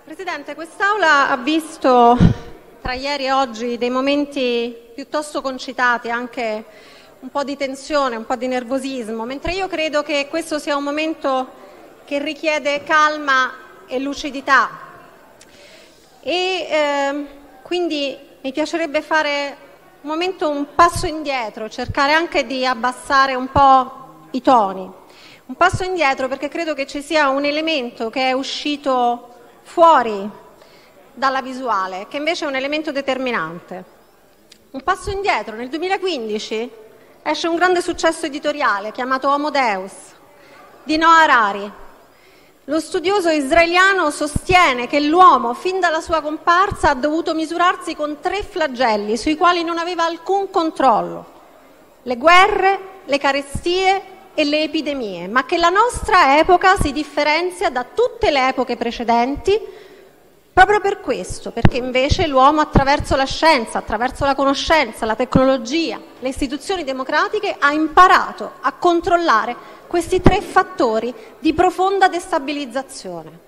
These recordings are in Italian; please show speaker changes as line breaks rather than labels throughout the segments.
Presidente, quest'Aula ha visto tra ieri e oggi dei momenti piuttosto concitati, anche un po' di tensione, un po' di nervosismo, mentre io credo che questo sia un momento che richiede calma e lucidità. Quindi mi piacerebbe fare un passo indietro, cercare anche di abbassare un po' i toni. Un passo indietro perché credo che ci sia un elemento che è uscito fuori dalla visuale, che invece è un elemento determinante. Un passo indietro: nel 2015 esce un grande successo editoriale chiamato Homo Deus di Noah Harari. Lo studioso israeliano sostiene che l'uomo fin dalla sua comparsa ha dovuto misurarsi con 3 flagelli sui quali non aveva alcun controllo: le guerre, le carestie e le epidemie, ma che la nostra epoca si differenzia da tutte le epoche precedenti proprio per questo, perché invece l'uomo attraverso la scienza, attraverso la conoscenza, la tecnologia, le istituzioni democratiche ha imparato a controllare questi 3 fattori di profonda destabilizzazione.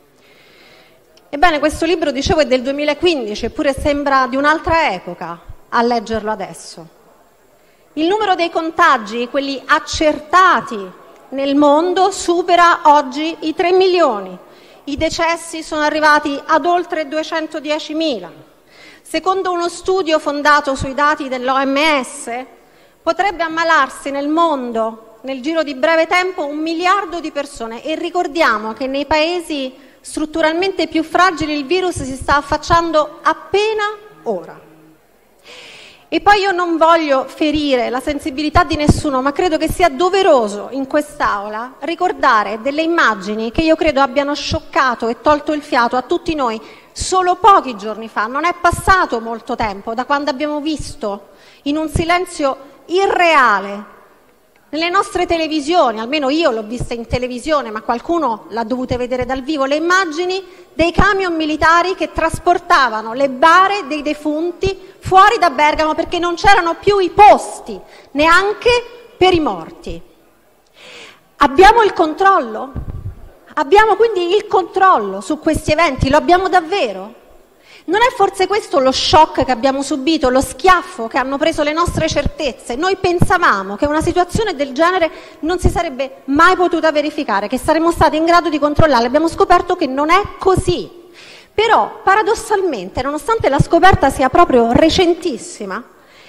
Ebbene, questo libro, dicevo, è del 2015, eppure sembra di un'altra epoca a leggerlo adesso. Il numero dei contagi, quelli accertati nel mondo, supera oggi i 3 milioni. I decessi sono arrivati ad oltre 210.000. Secondo uno studio fondato sui dati dell'OMS, potrebbe ammalarsi nel mondo, nel giro di breve tempo, 1 miliardo di persone. E ricordiamo che nei paesi strutturalmente più fragili il virus si sta affacciando appena ora. E poi io non voglio ferire la sensibilità di nessuno, ma credo che sia doveroso in quest'Aula ricordare delle immagini che io credo abbiano scioccato e tolto il fiato a tutti noi solo pochi giorni fa. Non è passato molto tempo da quando abbiamo visto in un silenzio irreale nelle nostre televisioni, almeno io l'ho vista in televisione, ma qualcuno l'ha dovuta vedere dal vivo, le immagini dei camion militari che trasportavano le bare dei defunti fuori da Bergamo perché non c'erano più i posti neanche per i morti. Abbiamo il controllo? Abbiamo quindi il controllo su questi eventi? Lo abbiamo davvero? Non è forse questo lo shock che abbiamo subito, lo schiaffo che hanno preso le nostre certezze? Noi pensavamo che una situazione del genere non si sarebbe mai potuta verificare, che saremmo stati in grado di controllarla. Abbiamo scoperto che non è così. Però, paradossalmente, nonostante la scoperta sia proprio recentissima,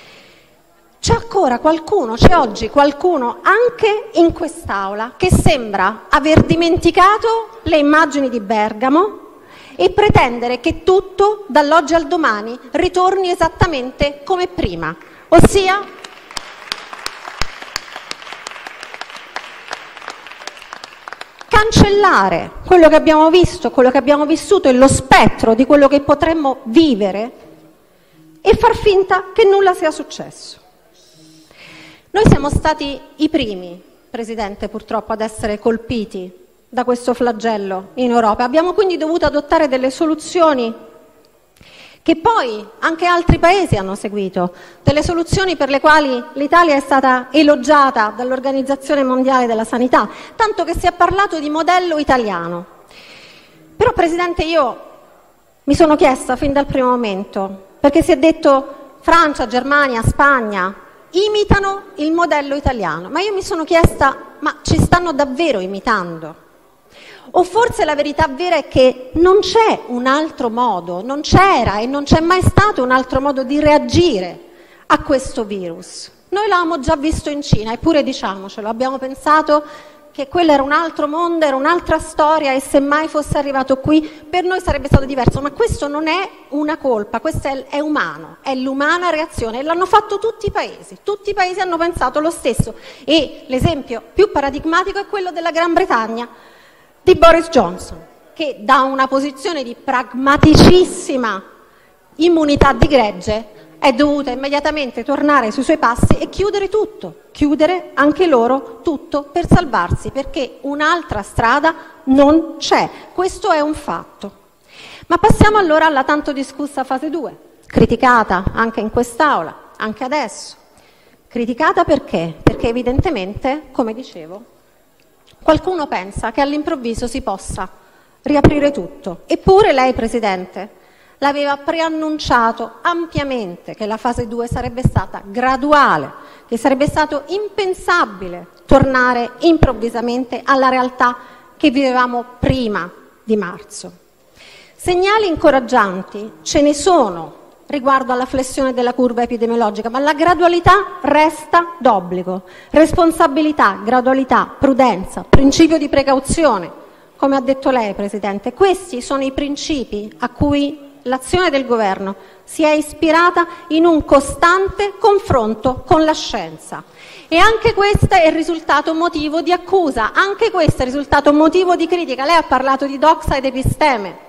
c'è oggi qualcuno, anche in quest'Aula, che sembra aver dimenticato le immagini di Bergamo e pretendere che tutto, dall'oggi al domani, ritorni esattamente come prima, ossia cancellare quello che abbiamo visto, quello che abbiamo vissuto e lo spettro di quello che potremmo vivere e far finta che nulla sia successo. Noi siamo stati i primi, Presidente, purtroppo, ad essere colpiti da questo flagello in Europa. Abbiamo quindi dovuto adottare delle soluzioni che poi anche altri paesi hanno seguito, delle soluzioni per le quali l'Italia è stata elogiata dall'Organizzazione Mondiale della Sanità, tanto che si è parlato di modello italiano. Però, Presidente, io mi sono chiesta fin dal primo momento, perché si è detto Francia, Germania, Spagna imitano il modello italiano, ma io mi sono chiesta, ma ci stanno davvero imitando? O forse la verità vera è che non c'è un altro modo, non c'era e non c'è mai stato un altro modo di reagire a questo virus. Noi l'avevamo già visto in Cina, eppure diciamocelo, abbiamo pensato che quello era un altro mondo, era un'altra storia e se mai fosse arrivato qui per noi sarebbe stato diverso. Ma questo non è una colpa, questo è umano, è l'umana reazione e l'hanno fatto tutti i paesi hanno pensato lo stesso. E l'esempio più paradigmatico è quello della Gran Bretagna, di Boris Johnson, che da una posizione di pragmaticissima immunità di gregge è dovuta immediatamente tornare sui suoi passi e chiudere tutto, chiudere anche loro tutto per salvarsi, perché un'altra strada non c'è. Questo è un fatto. Ma passiamo allora alla tanto discussa fase 2, criticata anche in quest'Aula, anche adesso. Criticata perché? Perché evidentemente, come dicevo, qualcuno pensa che all'improvviso si possa riaprire tutto. Eppure lei, Presidente, l'aveva preannunciato ampiamente che la fase 2 sarebbe stata graduale, che sarebbe stato impensabile tornare improvvisamente alla realtà che vivevamo prima di marzo. Segnali incoraggianti ce ne sono riguardo alla flessione della curva epidemiologica, ma la gradualità resta d'obbligo. Responsabilità, gradualità, prudenza, principio di precauzione, come ha detto lei, Presidente. Questi sono i principi a cui l'azione del Governo si è ispirata in un costante confronto con la scienza. E anche questo è il risultato motivo di accusa, anche questo è il risultato motivo di critica. Lei ha parlato di doxa ed episteme.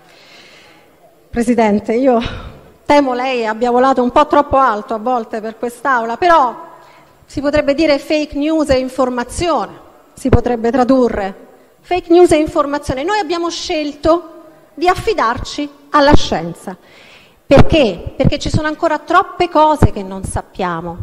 Presidente, io temo lei abbia volato un po' troppo alto a volte per quest'Aula, però si potrebbe dire fake news e informazione, si potrebbe tradurre. Fake news e informazione. Noi abbiamo scelto di affidarci alla scienza. Perché? Perché ci sono ancora troppe cose che non sappiamo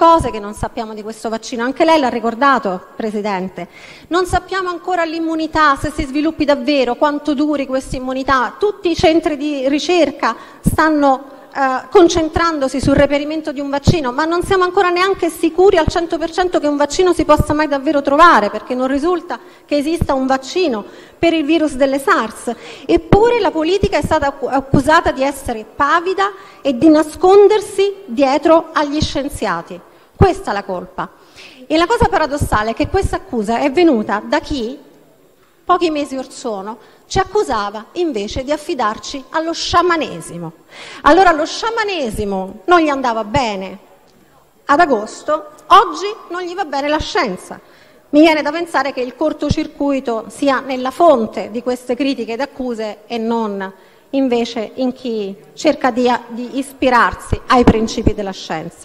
di questo vaccino. Anche lei l'ha ricordato, Presidente. Non sappiamo ancora l'immunità, se si sviluppi davvero, quanto duri questa immunità. Tutti i centri di ricerca stanno concentrandosi sul reperimento di un vaccino, ma non siamo ancora neanche sicuri al 100% che un vaccino si possa mai davvero trovare, perché non risulta che esista un vaccino per il virus delle SARS. Eppure la politica è stata accusata di essere pavida e di nascondersi dietro agli scienziati. Questa è la colpa. E la cosa paradossale è che questa accusa è venuta da chi, pochi mesi or sono, ci accusava invece di affidarci allo sciamanesimo. Allora lo sciamanesimo non gli andava bene ad agosto, oggi non gli va bene la scienza. Mi viene da pensare che il cortocircuito sia nella fonte di queste critiche ed accuse e non invece in chi cerca di ispirarsi ai principi della scienza.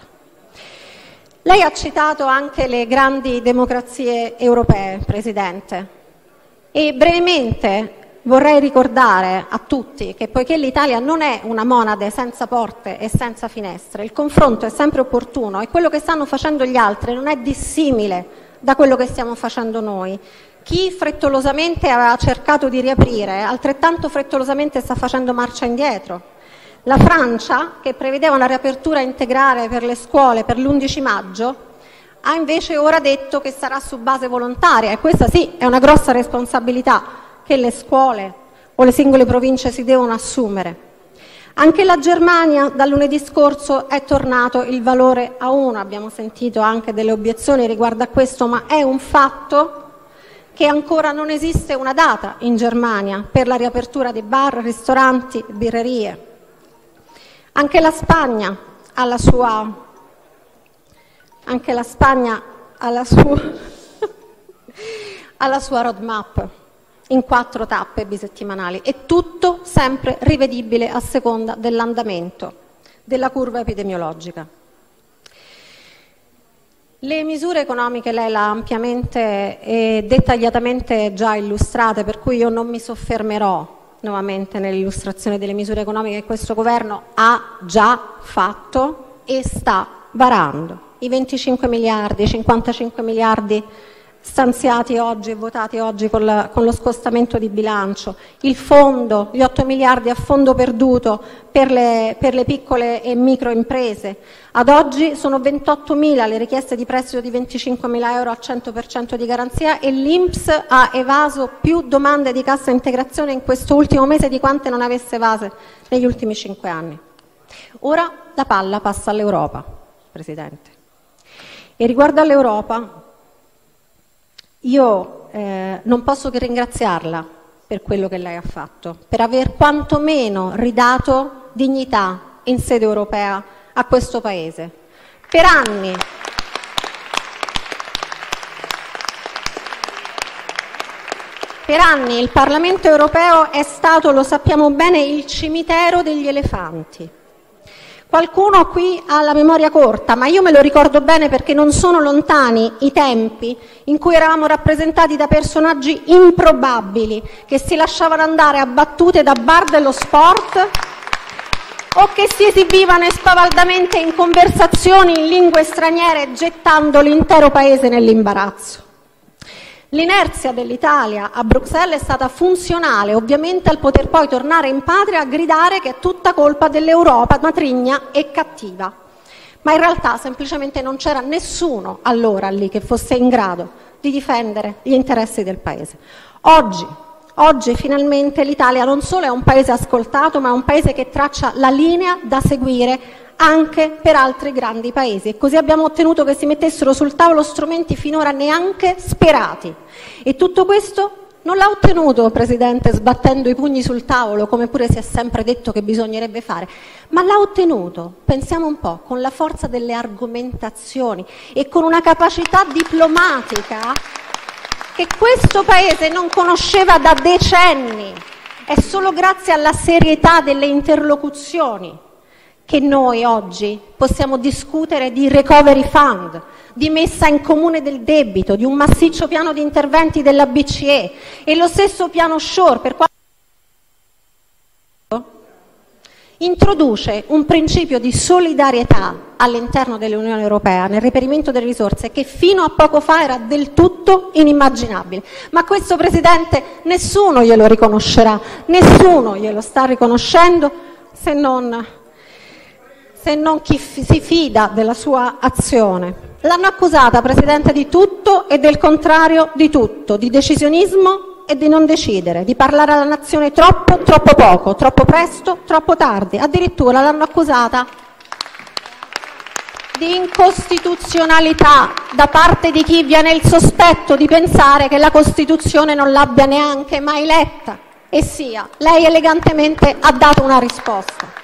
Lei ha citato anche le grandi democrazie europee, Presidente, e brevemente vorrei ricordare a tutti che poiché l'Italia non è una monade senza porte e senza finestre, il confronto è sempre opportuno e quello che stanno facendo gli altri non è dissimile da quello che stiamo facendo noi. Chi frettolosamente aveva cercato di riaprire, altrettanto frettolosamente sta facendo marcia indietro. La Francia, che prevedeva una riapertura integrale per le scuole per l'11 maggio, ha invece ora detto che sarà su base volontaria, e questa sì è una grossa responsabilità che le scuole o le singole province si devono assumere. Anche la Germania dal lunedì scorso è tornato il valore a 1, abbiamo sentito anche delle obiezioni riguardo a questo, ma è un fatto che ancora non esiste una data in Germania per la riapertura di bar, ristoranti, birrerie. Anche la Spagna ha la sua roadmap in 4 tappe bisettimanali, e tutto sempre rivedibile a seconda dell'andamento della curva epidemiologica. Le misure economiche lei le ha ampiamente e dettagliatamente già illustrate, per cui io non mi soffermerò nuovamente nell'illustrazione delle misure economiche che questo governo ha già fatto e sta varando. I 25 miliardi, i 55 miliardi stanziati oggi e votati oggi con lo scostamento di bilancio, il fondo, gli 8 miliardi a fondo perduto per le piccole e micro imprese. Ad oggi sono 28.000 le richieste di prestito di 25.000 euro al 100% di garanzia, e l'INPS ha evaso più domande di cassa integrazione in questo ultimo mese di quante non avesse evase negli ultimi 5 anni. Ora la palla passa all'Europa, Presidente. E riguardo all'Europa, io non posso che ringraziarla per quello che lei ha fatto, per aver quantomeno ridato dignità in sede europea a questo Paese. Per anni il Parlamento europeo è stato, lo sappiamo bene, il cimitero degli elefanti. Qualcuno qui ha la memoria corta, ma io me lo ricordo bene perché non sono lontani i tempi in cui eravamo rappresentati da personaggi improbabili che si lasciavano andare a battute da bar dello sport o che si esibivano spavaldamente in conversazioni in lingue straniere gettando l'intero paese nell'imbarazzo. L'inerzia dell'Italia a Bruxelles è stata funzionale, ovviamente, al poter poi tornare in patria a gridare che è tutta colpa dell'Europa matrigna e cattiva. Ma in realtà semplicemente non c'era nessuno allora lì che fosse in grado di difendere gli interessi del Paese. Oggi finalmente l'Italia non solo è un Paese ascoltato, ma è un Paese che traccia la linea da seguire anche per altri grandi Paesi, e così abbiamo ottenuto che si mettessero sul tavolo strumenti finora neanche sperati. E tutto questo non l'ha ottenuto, Presidente, sbattendo i pugni sul tavolo, come pure si è sempre detto che bisognerebbe fare, ma l'ha ottenuto, pensiamo un po', con la forza delle argomentazioni e con una capacità diplomatica che questo Paese non conosceva da decenni. È solo grazie alla serietà delle interlocuzioni che noi oggi possiamo discutere di recovery fund, di messa in comune del debito, di un massiccio piano di interventi della BCE, e lo stesso piano SURE per quanto introduce un principio di solidarietà all'interno dell'Unione Europea nel reperimento delle risorse che fino a poco fa era del tutto inimmaginabile. Ma questo, Presidente, nessuno glielo riconoscerà, nessuno glielo sta riconoscendo se non chi si fida della sua azione. L'hanno accusata, Presidente, di tutto e del contrario di tutto, di decisionismo e di non decidere, di parlare alla nazione troppo, troppo poco, troppo presto, troppo tardi. Addirittura l'hanno accusata di incostituzionalità da parte di chi viene il sospetto di pensare che la Costituzione non l'abbia neanche mai letta. E sia, lei elegantemente ha dato una risposta.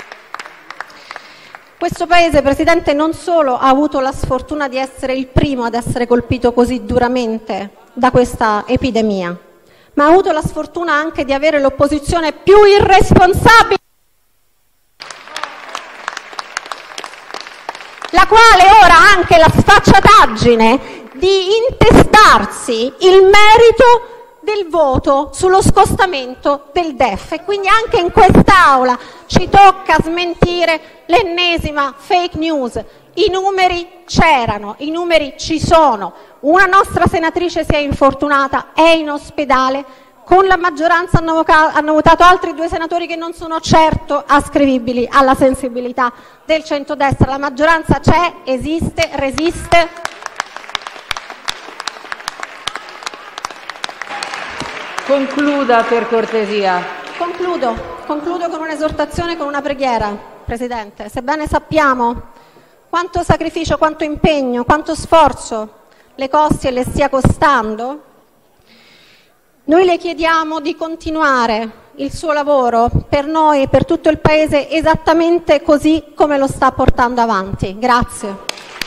Questo Paese, Presidente, non solo ha avuto la sfortuna di essere il primo ad essere colpito così duramente da questa epidemia, ma ha avuto la sfortuna anche di avere l'opposizione più irresponsabile, la quale ora ha anche la sfacciataggine di intestarsi il merito del voto sullo scostamento del DEF, e quindi anche in quest'Aula ci tocca smentire l'ennesima fake news. I numeri c'erano, i numeri ci sono. Una nostra senatrice si è infortunata, è in ospedale. Con la maggioranza hanno votato altri 2 senatori che non sono certo ascrivibili alla sensibilità del centrodestra. La maggioranza c'è, esiste, resiste.
Concluda per cortesia.
Concludo con un'esortazione, con una preghiera, Presidente. Sebbene sappiamo quanto sacrificio, quanto impegno, quanto sforzo le costi e le stia costando, noi le chiediamo di continuare il suo lavoro per noi e per tutto il Paese esattamente così come lo sta portando avanti. Grazie.